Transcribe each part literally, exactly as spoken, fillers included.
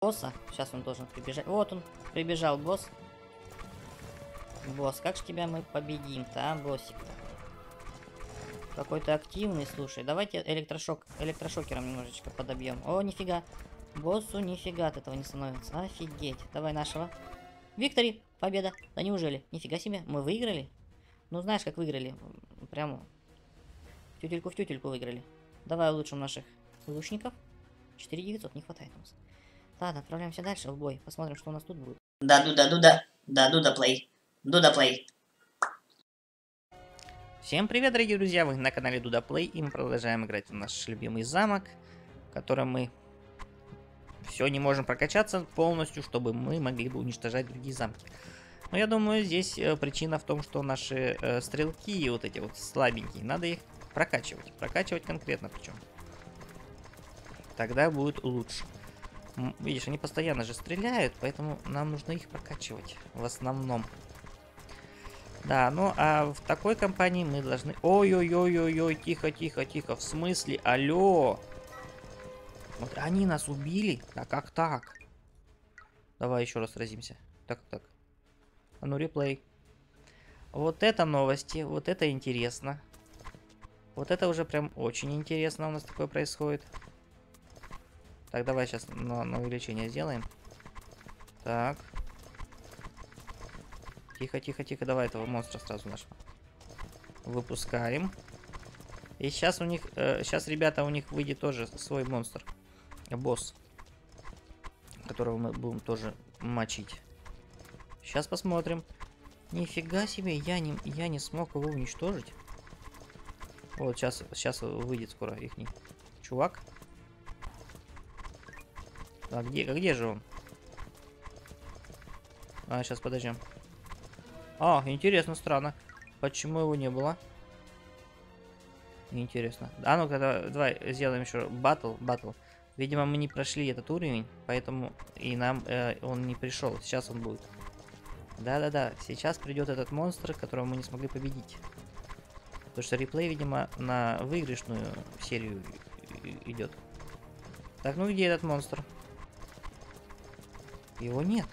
босса. Сейчас он должен прибежать. Вот он, прибежал босс. Босс, как же тебя мы победим-то, а, боссик? Какой-то активный, слушай. Давайте электрошок, электрошокером немножечко подобьем. О, нифига. Боссу нифига от этого не становится. Офигеть. Давай нашего. Виктори, победа. Да неужели? Нифига себе, мы выиграли? Ну, знаешь, как выиграли. Прямо тютельку в тютельку выиграли. Давай улучшим наших лучников. четыре девятьсот, не хватает у нас. Ладно, отправляемся дальше в бой. Посмотрим, что у нас тут будет. Да-дуда-дуда. Да-дуда-плей. Дуда-плей. Всем привет, дорогие друзья! Вы на канале Дуда Плей, и мы продолжаем играть в наш любимый замок, в котором мы все не можем прокачаться полностью, чтобы мы могли бы уничтожать другие замки. Но я думаю, здесь э, причина в том, что наши э, стрелки, вот эти вот слабенькие, надо их прокачивать. Прокачивать конкретно причем. Тогда будет лучше. Видишь, они постоянно же стреляют, поэтому нам нужно их прокачивать в основном. Да, ну а в такой компании мы должны... Ой-ой-ой-ой-ой, тихо-тихо-тихо, в смысле, алло. Вот они нас убили? А как так? Давай еще раз сразимся. Так, так. А ну, реплей. Вот это новости, вот это интересно. Вот это уже прям очень интересно у нас такое происходит. Так, давай сейчас на, на увеличение сделаем. Так. Тихо, тихо, тихо, давай этого монстра сразу нашего выпускаем. И сейчас у них, э, сейчас, ребята, у них выйдет тоже свой монстр. Босс. Которого мы будем тоже мочить. Сейчас посмотрим. Нифига себе, я не, я не смог его уничтожить. Вот, сейчас, сейчас выйдет скоро ихний чувак. А где, а где же он? А, сейчас подождем. А, интересно, странно. Почему его не было? Интересно. А ну-ка, давай, давай сделаем еще батл, батл. Видимо, мы не прошли этот уровень, поэтому и нам э, он не пришел. Сейчас он будет. Да-да-да, сейчас придет этот монстр, которого мы не смогли победить. Потому что реплей, видимо, на выигрышную серию идет. Так, ну где этот монстр? Его нет.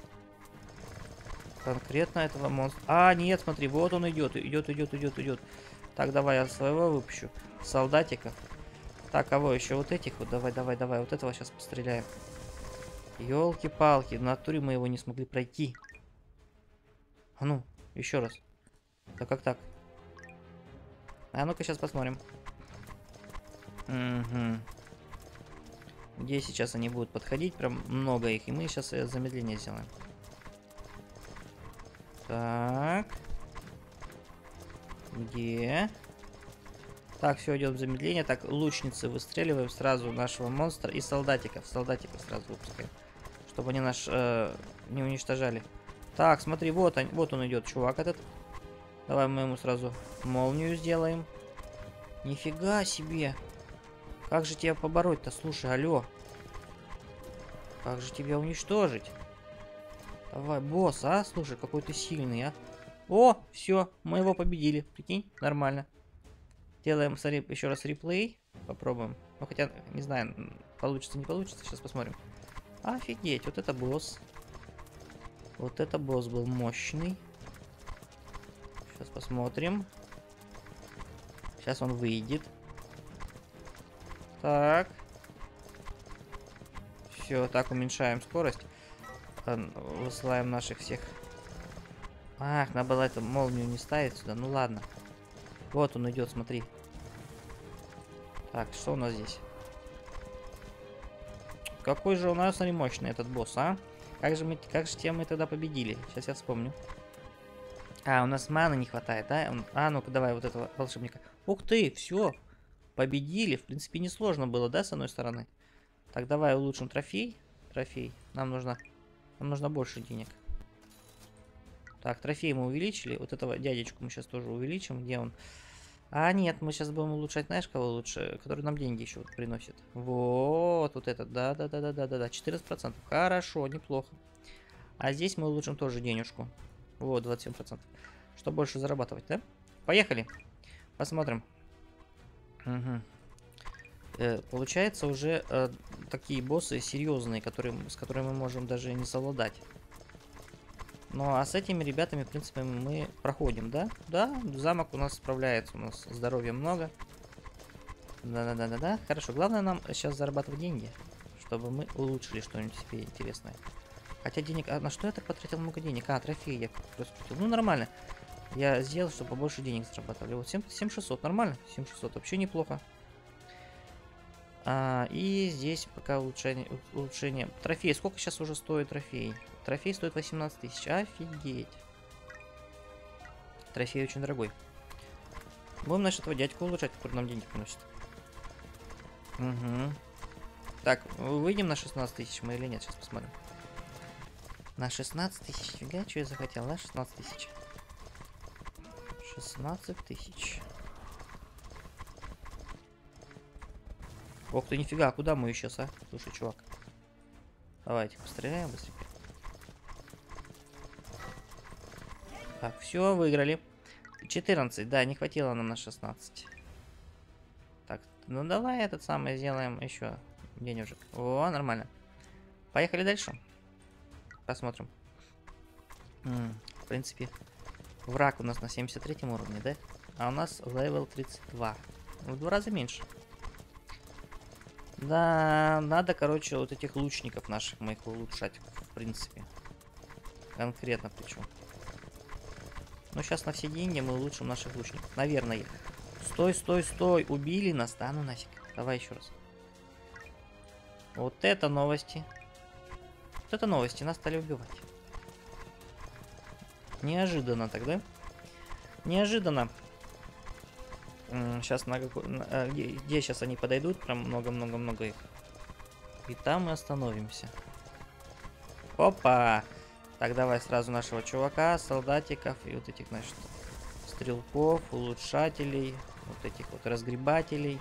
Конкретно этого монстра. А, нет, смотри, вот он идет, идет, идет, идет, идет. Так, давай я своего выпущу. Солдатиков. Так, кого еще? Вот этих вот. Давай, давай, давай. Вот этого сейчас постреляем. Ёлки-палки, в натуре мы его не смогли пройти. А ну, еще раз. Да как так? А ну-ка сейчас посмотрим. Угу. Где сейчас они будут подходить? Прям много их. И мы сейчас замедление сделаем. Так. Где? Так, все, идет замедление. Так, лучницы выстреливаем сразу нашего монстра и солдатиков. Солдатиков сразу выпускаем. Чтобы они наш э, не уничтожали. Так, смотри, вот он, вот он идет, чувак этот. Давай мы ему сразу молнию сделаем. Нифига себе. Как же тебя побороть-то? Слушай, алло. Как же тебя уничтожить? Давай, босс, а? Слушай, какой ты сильный, а? О, все, мы его победили. Прикинь, нормально. Делаем, смотри, еще раз реплей. Попробуем. Ну, хотя, не знаю, получится, не получится. Сейчас посмотрим. Офигеть, вот это босс. Вот это босс был мощный. Сейчас посмотрим. Сейчас он выйдет. Так. Все, так, уменьшаем скорость. Высылаем наших всех. Ах, надо было эту молнию не ставить сюда. Ну ладно. Вот он идет, смотри. Так, что у нас здесь? Какой же у нас, смотри, мощный этот босс, а? Как же мы, как же тебя мы тогда победили? Сейчас я вспомню. А, у нас маны не хватает, да? А, ну-ка, давай вот этого волшебника. Ух ты, все. Победили. В принципе, несложно было, да, с одной стороны? Так, давай улучшим трофей. Трофей. Нам нужно... Нам нужно больше денег. Так, трофей мы увеличили. Вот этого дядечку мы сейчас тоже увеличим. Где он? А, нет, мы сейчас будем улучшать, знаешь, кого лучше? Который нам деньги еще вот приносит. Вот, вот этот. Да-да-да-да-да-да. четырнадцать процентов. Хорошо, неплохо. А здесь мы улучшим тоже денежку. Вот, двадцать семь процентов. Что больше зарабатывать, да? Поехали. Посмотрим. Угу. Э, получается уже э, такие боссы серьезные, которые, с которыми мы можем даже не совладать. Ну а с этими ребятами, в принципе, мы проходим, да? Да, замок у нас справляется, у нас здоровья много. Да-да-да-да-да. Хорошо, главное нам сейчас зарабатывать деньги, чтобы мы улучшили что-нибудь себе интересное. Хотя денег... А на что я так потратил много денег? А, трофеи я раскрутил. Ну, нормально. Я сделал, чтобы побольше денег зарабатывали. Вот семь тысяч шестьсот, нормально? семь тысяч шестьсот, вообще неплохо. А, и здесь пока улучшение, улучшение. Трофей. Сколько сейчас уже стоит трофей? Трофей стоит восемнадцать тысяч. Офигеть. Трофей очень дорогой. Будем, значит, этого дядьку улучшать, который нам деньги приносит. Угу. Так, выйдем на шестнадцать тысяч мы или нет? Сейчас посмотрим. На шестнадцать тысяч. Фига, что я захотел, да? шестнадцать тысяч. шестнадцать тысяч. Ох ты, нифига, куда мы сейчас, а? Слушай, чувак. Давайте постреляем быстренько. Так, все, выиграли. четырнадцать, да, не хватило нам на шестнадцать. Так, ну давай этот самый сделаем еще денежек. О, нормально. Поехали дальше. Посмотрим. М -м, в принципе, враг у нас на семьдесят третьем уровне, да? А у нас левел тридцать два. В два раза меньше. Да, надо, короче, вот этих лучников наших, мы их улучшать, в принципе. Конкретно причем. Ну, сейчас на все деньги мы улучшим наших лучников. Наверное. Стой, стой, стой. Убили нас. Да ну нафиг. Давай еще раз. Вот это новости. Вот это новости. Нас стали убивать. Неожиданно тогда. Неожиданно. Сейчас на какой... Где, где сейчас они подойдут? Прям много-много-много их. И там мы остановимся. Опа! Так, давай сразу нашего чувака, солдатиков и вот этих, значит, стрелков, улучшателей, вот этих вот разгребателей.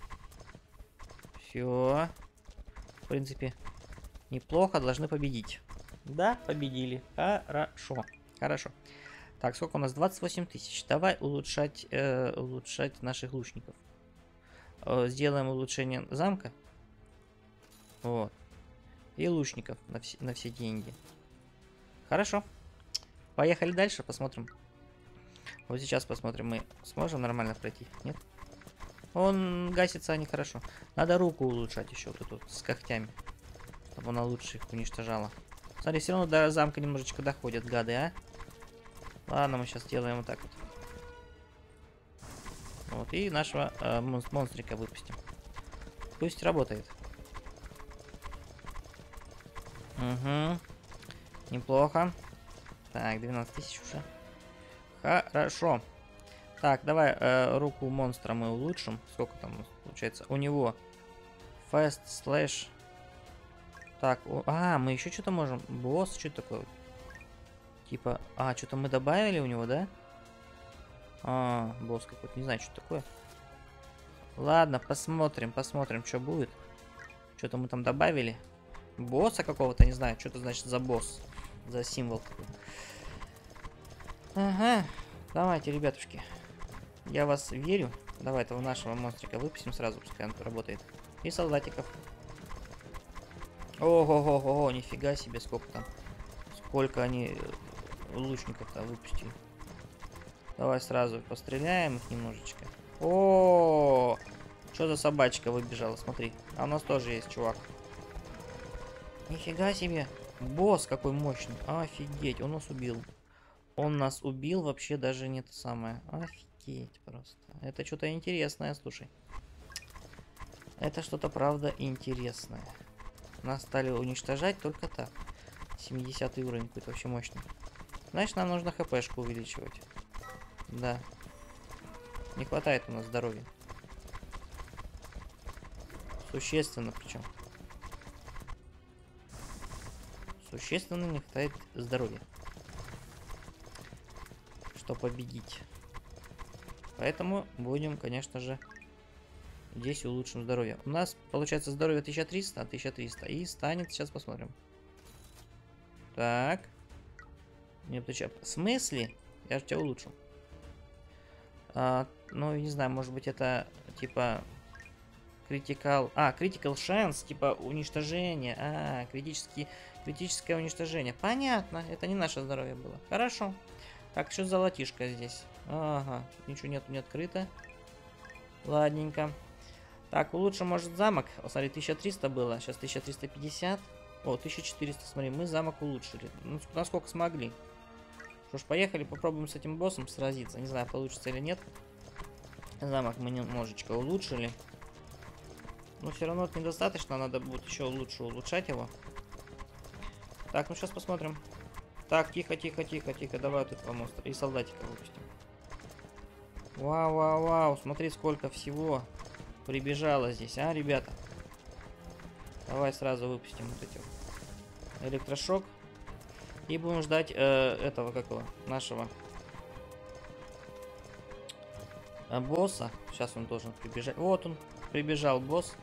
Все. В принципе, неплохо, должны победить. Да, победили. Хорошо. Хорошо. Так, сколько у нас? двадцать восемь тысяч. Давай улучшать, э, улучшать наших лучников. Э, сделаем улучшение замка. Вот. И лучников на, вс на все деньги. Хорошо. Поехали дальше, посмотрим. Вот сейчас посмотрим, мы сможем нормально пройти, нет? Он гасится, они хорошо. Надо руку улучшать еще вот эту вот, с когтями. Чтобы она лучше их уничтожала. Смотри, все равно до замка немножечко доходят, гады, а? Ладно, мы сейчас сделаем вот так вот. Вот, и нашего э, монстрика выпустим. Пусть работает. Угу. Неплохо. Так, двенадцать тысяч уже. Хорошо. Так, давай э, руку монстра мы улучшим. Сколько там получается? У него Fast Slash. Так, о, а, мы еще что-то можем. Босс, что это такое? Типа, а, что-то мы добавили у него, да? А, босс какой-то, не знаю, что такое. Ладно, посмотрим, посмотрим, что будет. Что-то мы там добавили. Босса какого-то, не знаю, что это значит за босс. За символ такой. Ага, давайте, ребятушки. Я вас верю. Давай этого нашего монстрика выпустим сразу, пускай он работает. И солдатиков. Ого-го-го, нифига себе, сколько там. Сколько они лучников-то выпустили. Давай сразу постреляем их немножечко. О, что за собачка выбежала, смотри. А у нас тоже есть чувак. Нифига себе. Босс какой мощный. Офигеть, он нас убил. Он нас убил, вообще даже не то самое. Офигеть просто. Это что-то интересное, слушай. Это что-то, правда, интересное. Нас стали уничтожать только так. семидесятый уровень какой-то вообще мощный. Значит, нам нужно хпшку увеличивать. Да. Не хватает у нас здоровья. Существенно причем. Существенно не хватает здоровья. Что победить. Поэтому будем, конечно же, здесь улучшим здоровье. У нас получается здоровье тысяча триста, а тысяча триста. И станет, сейчас посмотрим. Так. Нет, в смысле? Я же тебя улучшил. А, ну, не знаю, может быть это типа Critical. А, critical chance, типа уничтожение. А, критический, критическое уничтожение. Понятно, это не наше здоровье было. Хорошо. Так, что золотишко здесь? Ага, ничего нету, не открыто. Ладненько. Так, лучше, может, замок. О, смотри, тысяча триста было, сейчас тысяча триста пятьдесят. О, тысяча четыреста, смотри, мы замок улучшили. Ну, насколько смогли. Что ж, поехали, попробуем с этим боссом сразиться. Не знаю, получится или нет. Замок мы немножечко улучшили. Но все равно это недостаточно, надо будет еще лучше улучшать его. Так, ну сейчас посмотрим. Так, тихо, тихо, тихо, тихо. Давай вот этого монстра и солдатика выпустим. Вау, вау, вау. Смотри, сколько всего прибежало здесь, а, ребята. Давай сразу выпустим вот эти вот. Электрошок. И будем ждать э, этого, какого, нашего э, босса. Сейчас он должен прибежать. Вот он, прибежал босс.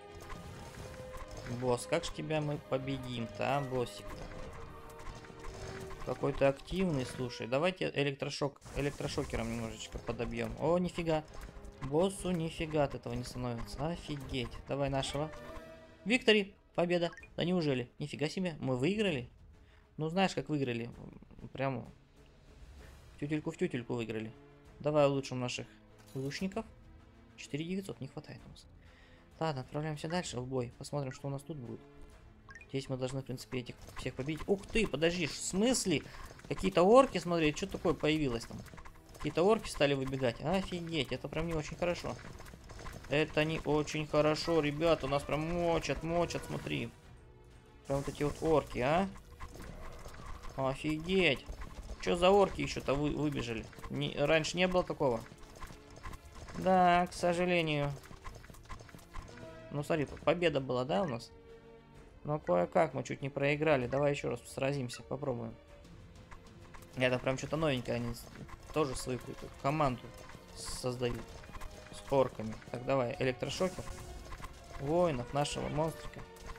Босс, как же тебя мы победим-то, а, боссик-то? Какой-то активный, слушай. Давайте электрошок, электрошокером немножечко подобьем. О, нифига. Боссу нифига от этого не становится. Офигеть. Давай нашего. Виктори, победа. Да неужели? Нифига себе, мы выиграли? Ну, знаешь, как выиграли. Прямо в тютельку в тютельку выиграли. Давай улучшим наших лучников. четыре тысячи девятьсот не хватает у нас. Ладно, отправляемся дальше в бой. Посмотрим, что у нас тут будет. Здесь мы должны, в принципе, этих всех победить. Ух ты, подожди, в смысле? Какие-то орки, смотри, что такое появилось там? Какие-то орки стали выбегать. Офигеть, это прям не очень хорошо. Это не очень хорошо, ребята. У нас прям мочат, мочат, смотри. Прям вот эти вот орки, а? Офигеть. Что за орки еще-то вы, выбежали? Не, раньше не было такого. Да, к сожалению. Ну, смотри, победа была, да, у нас? Но кое-как мы чуть не проиграли. Давай еще раз сразимся, попробуем. Это прям что-то новенькое. Они тоже свою какую-то команду создают с орками. Так, давай, электрошокер. Воинов, нашего монстрика.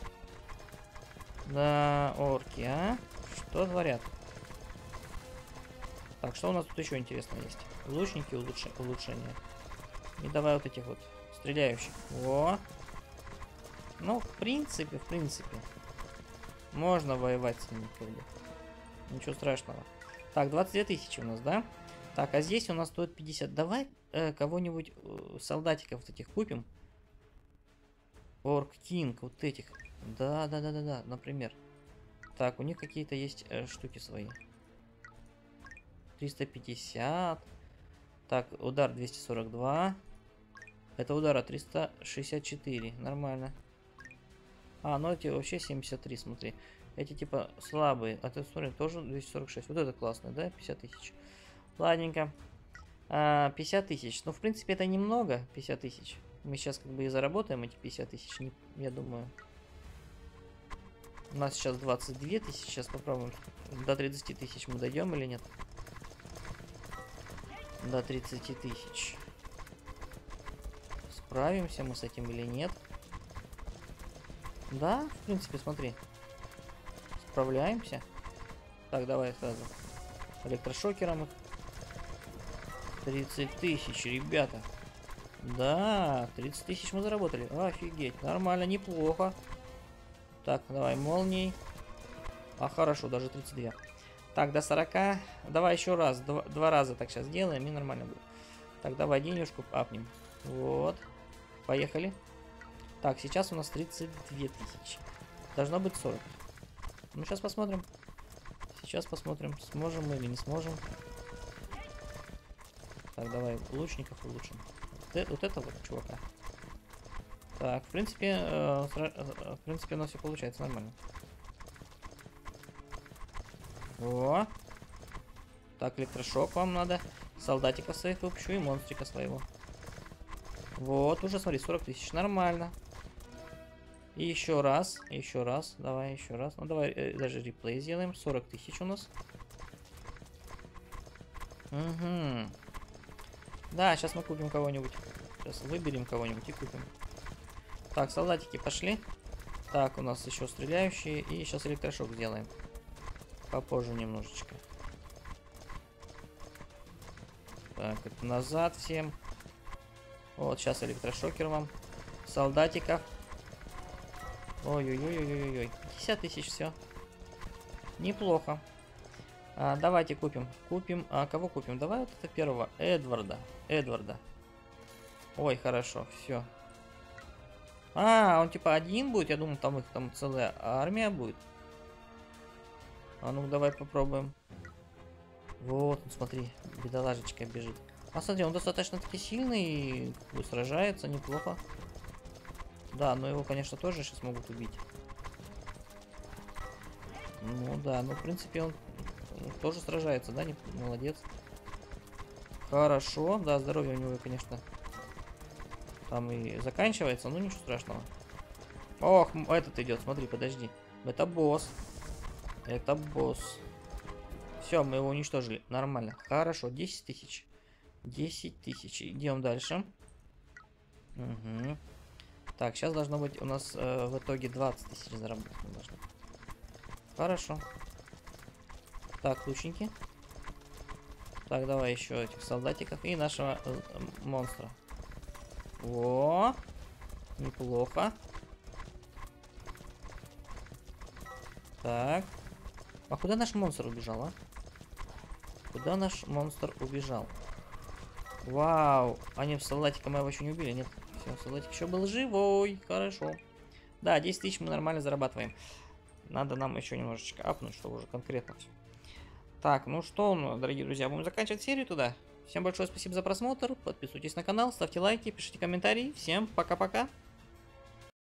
Да, орки, а? Что творят? Так, что у нас тут еще интересно есть? Лучники, улучш... улучшения. И давай вот этих вот стреляющих. Во! Ну, в принципе, в принципе. Можно воевать с ними, как бы. Ничего страшного. Так, двадцать две тысячи у нас, да? Так, а здесь у нас стоит пятьдесят. Давай э, кого-нибудь, э, солдатиков вот этих купим. Орк Кинг, вот этих. Да, да, да, да, да, например. Так, у них какие-то есть э, штуки свои. триста пятьдесят. Так, удар двести сорок два. Это удара триста шестьдесят четыре. Нормально. А, ну эти вообще семьдесят три, смотри. Эти типа слабые. А ты смотри, тоже двести сорок шесть. Вот это классно, да? пятьдесят тысяч. Ладненько. А, пятьдесят тысяч. Ну, в принципе, это немного. пятьдесят тысяч. Мы сейчас как бы и заработаем эти пятьдесят тысяч. Я думаю. У нас сейчас двадцать две тысячи. Сейчас попробуем. До тридцати тысяч мы дойдем или нет? До тридцати тысяч. Справимся мы с этим или нет? Да, в принципе, смотри. Справляемся. Так, давай сразу электрошокером их. тридцать тысяч, ребята. Да, тридцать тысяч мы заработали. Офигеть, нормально, неплохо. Так, давай молнией. А, хорошо, даже тридцать два. Так, до сорока. Давай еще раз. Два, два раза так сейчас сделаем, и нормально будет. Так, давай денежку апнем. Вот. Поехали. Так, сейчас у нас тридцать две тысячи. Должно быть сорок. Ну, сейчас посмотрим. Сейчас посмотрим, сможем мы или не сможем. Так, давай лучников улучшим. Вот, вот это вот чувака. Так, в принципе, э, в принципе, у нас все получается нормально. О! Так, электрошок вам надо. Солдатика своих выпущу и монстрика своего. Вот, уже смотри, сорок тысяч. Нормально. И еще раз, еще раз, давай еще раз. Ну, давай э, даже реплей сделаем. сорок тысяч у нас. Угу. Да, сейчас мы купим кого-нибудь. Сейчас выберем кого-нибудь и купим. Так, солдатики пошли. Так, у нас еще стреляющие. И сейчас электрошок сделаем. Попозже немножечко. Так, это назад всем. Вот, сейчас электрошокер вам. солдатиков. Ой-ой-ой-ой-ой-ой. пятьдесят тысяч, все. Неплохо. А, давайте купим. Купим. А кого купим? Давай вот это первого. Эдварда. Эдварда. Ой, хорошо, все. А, он типа один будет? Я думал, там их там целая армия будет. А ну давай попробуем. Вот, смотри, бедолажечка бежит. А смотри, он достаточно таки сильный, сражается неплохо. Да, но его, конечно, тоже сейчас могут убить. Ну да, ну в принципе он тоже сражается, да? Не, молодец. Хорошо, да, здоровье у него, конечно, там и заканчивается, но ничего страшного. Ох, этот идет, смотри, подожди. Это босс. Это босс. Все, мы его уничтожили. Нормально. Хорошо, десять тысяч. десять тысяч. Идем дальше. Угу. Так, сейчас должно быть у нас э, в итоге двадцать тысяч заработать. Должно. Хорошо. Так, лучники. Так, давай еще этих солдатиков и нашего э, монстра. Во! Неплохо. Так. А куда наш монстр убежал, а? Куда наш монстр убежал? Вау! Они в солдатика моего еще не убили, нет? Все, солдатик еще был живой. Хорошо. Да, десять тысяч мы нормально зарабатываем. Надо нам еще немножечко апнуть, чтобы уже конкретно все. Так, ну что, дорогие друзья, будем заканчивать серию туда. Всем большое спасибо за просмотр. Подписывайтесь на канал, ставьте лайки, пишите комментарии. Всем пока-пока.